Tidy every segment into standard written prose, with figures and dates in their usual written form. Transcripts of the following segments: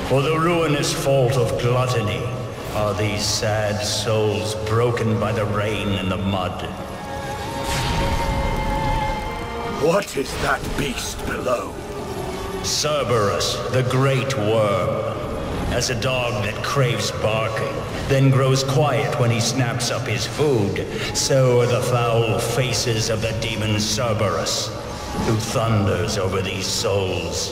For the ruinous fault of gluttony are these sad souls broken by the rain and the mud. What is that beast below? Cerberus, the great worm. As a dog that craves barking, then grows quiet when he snaps up his food, so are the foul faces of the demon Cerberus, who thunders over these souls.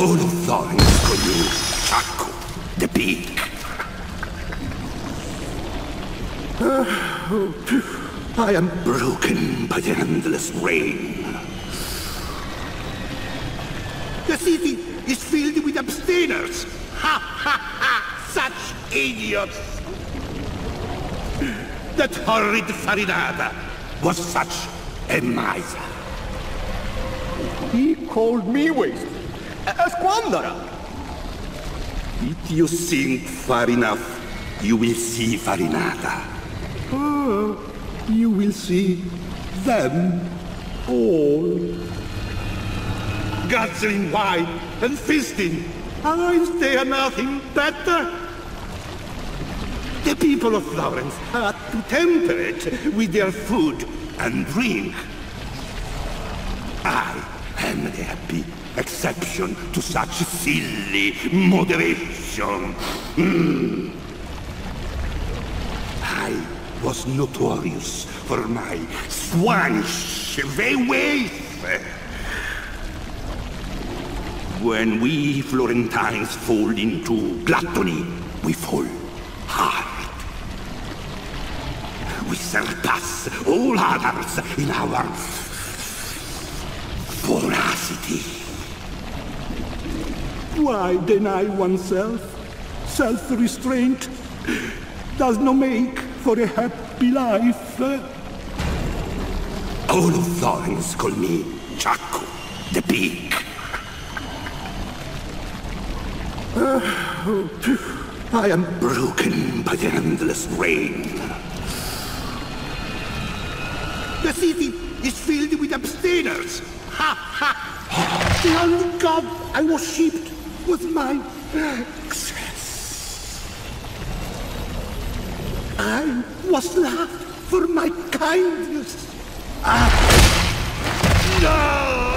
All thorns for you, Chaco, the pig. I am broken by the endless rain. The city is filled with abstainers. Ha ha ha! Such idiots! That horrid Farinata was such a miser. He called me waste. A squanderer. If you think far enough, you will see Farinata. You will see them all. Guzzling wine and feasting. Is there nothing better? The people of Florence are too temperate with their food and drink. I am the happy exception to such silly moderation. I was notorious for my swanish ways. When we Florentines fall into gluttony, we fall hard. We surpass all others in our voracity. Why deny oneself? Self-restraint does not make for a happy life. All thorns call me Chaco, the pig. I am broken by the endless rain. The city is filled with abstainers. Ha ha! The only god I worshipped was my success. I was loved for my kindness. No!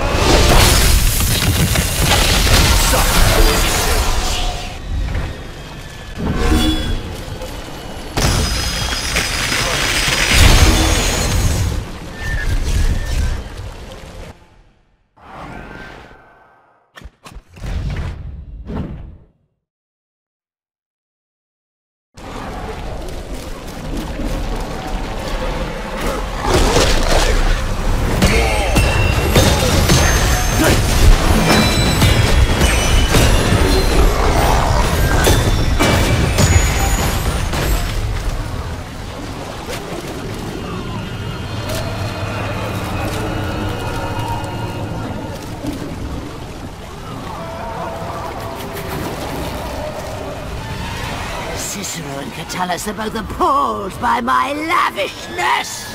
Cicero and Catullus are both appalled by my lavishness.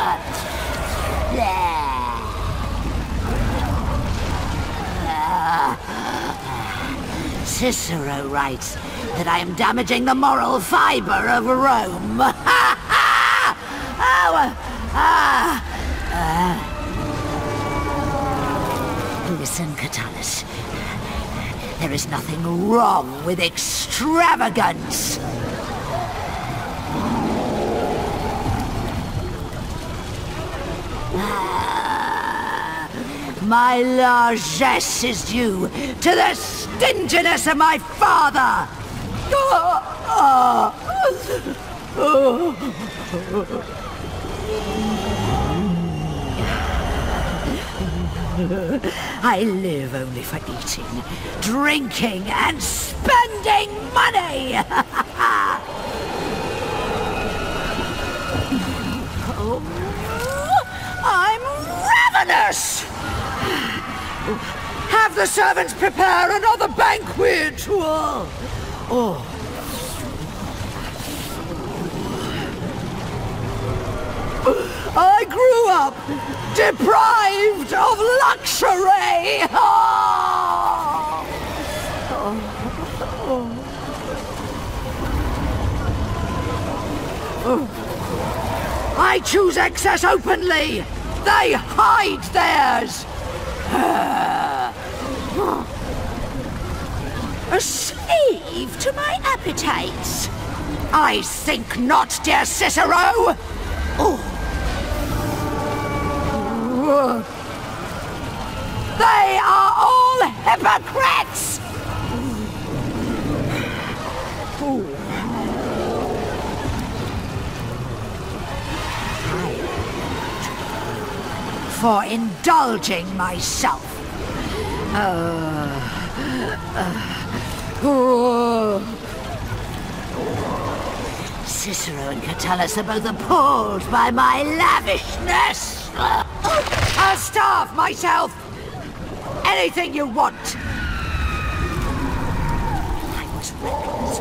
Cicero writes that I am damaging the moral fiber of Rome. Listen, Catullus. There is nothing wrong with extravagance. My largesse is due to the stinginess of my father. I live only for eating, drinking, and spending money! I'm ravenous! Have the servants prepare another banquet! I grew up deprived of luxury! I choose excess openly! They hide theirs! A slave to my appetites? I think not, dear Cicero! They are all hypocrites! For indulging myself. Cicero and Catullus are both appalled by my lavishness. I'll starve myself. Anything you want. I was reckless.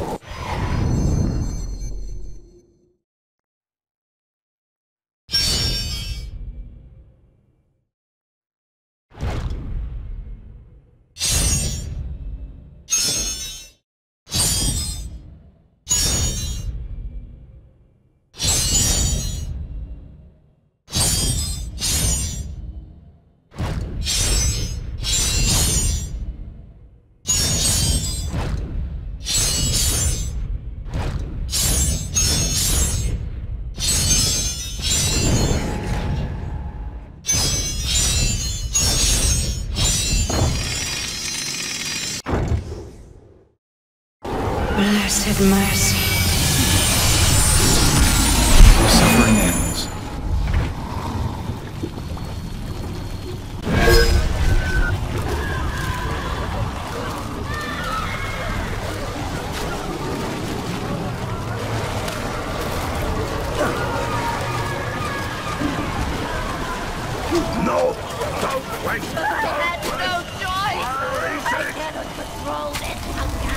Blessed mercy. The suffering ends. No! Don't waste! I had no choice! I cannot control this hunger!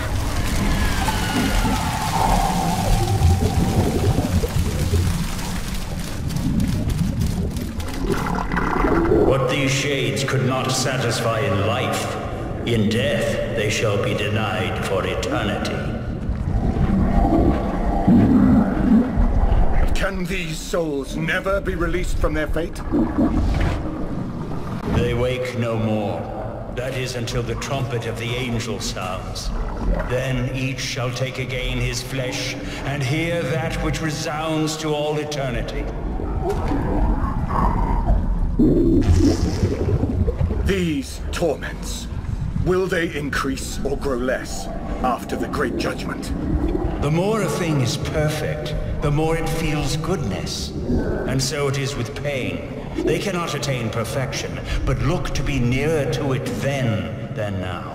What these shades could not satisfy in life, in death they shall be denied for eternity. Can these souls never be released from their fate? They wake no more. That is until the trumpet of the angel sounds. Then each shall take again his flesh and hear that which resounds to all eternity. These torments, will they increase or grow less after the Great Judgment? The more a thing is perfect, the more it feels goodness. And so it is with pain. They cannot attain perfection, but look to be nearer to it then than now.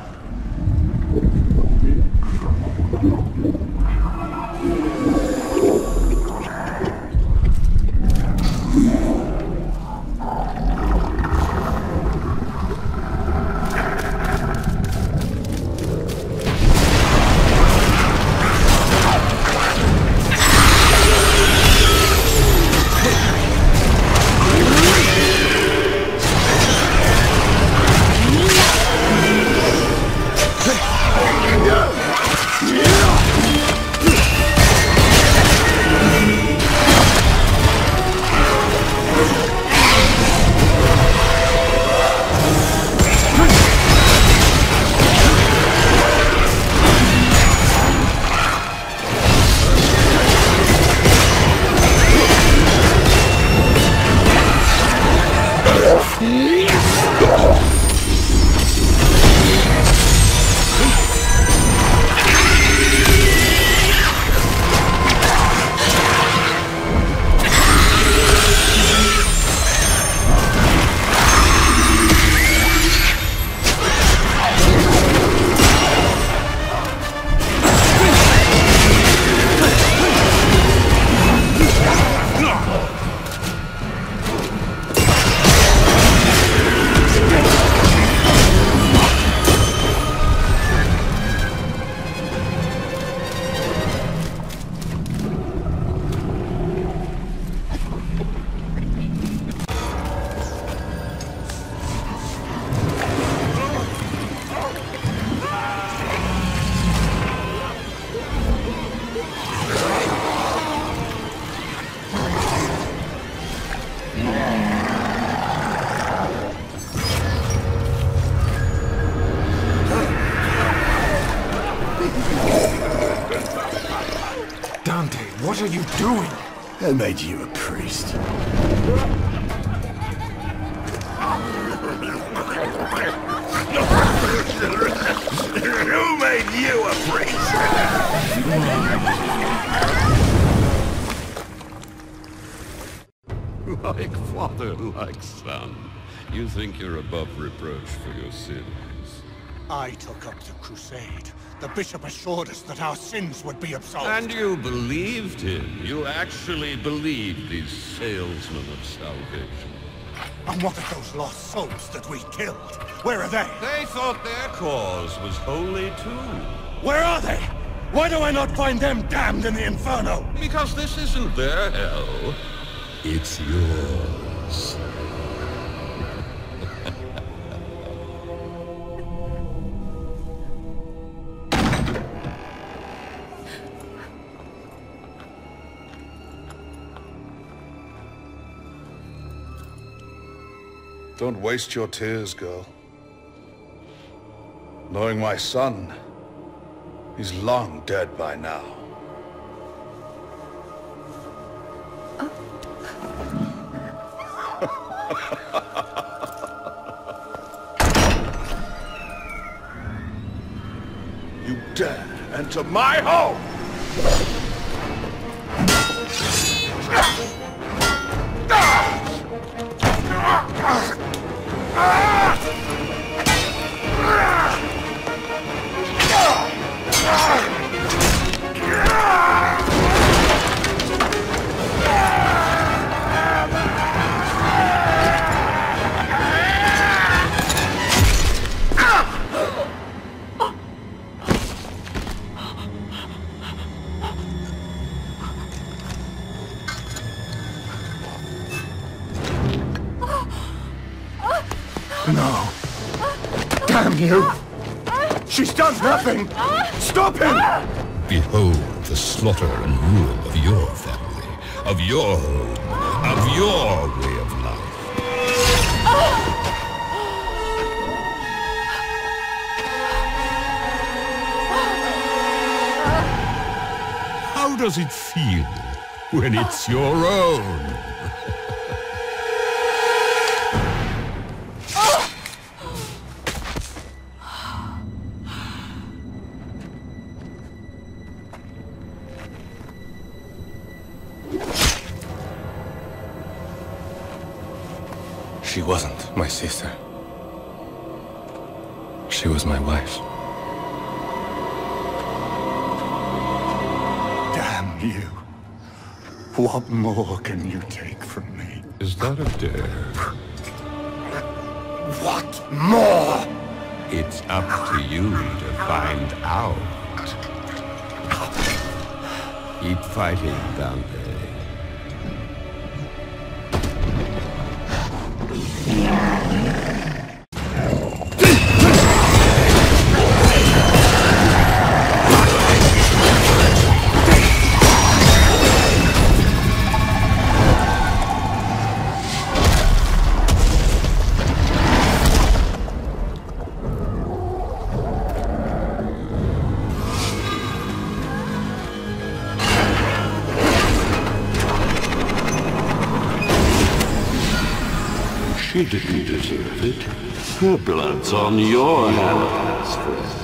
Dante, what are you doing? I made you a priest. Who made you a priest? Like father, like son. You think you're above reproach for your sins. I took up the crusade. The bishop assured us that our sins would be absolved. And you believed him. You actually believed these salesmen of salvation. And what of those lost souls that we killed? Where are they? They thought their cause was holy too. Where are they? Why do I not find them damned in the inferno? Because this isn't their hell. It's yours. Don't waste your tears, girl. Knowing my son, he's long dead by now. You dare enter my home! No. Damn you! She's done nothing! Stop him! Behold the slaughter and rule of your family, of your home, of your way of life. How does it feel when it's your own? She wasn't my sister. She was my wife. Damn you. What more can you take from me? Is that a dare? What more? It's up to you to find out. Keep fighting, Dante. She didn't deserve it. Her blood's on your hands, friend.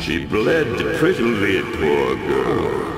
She bled prettily, poor girl.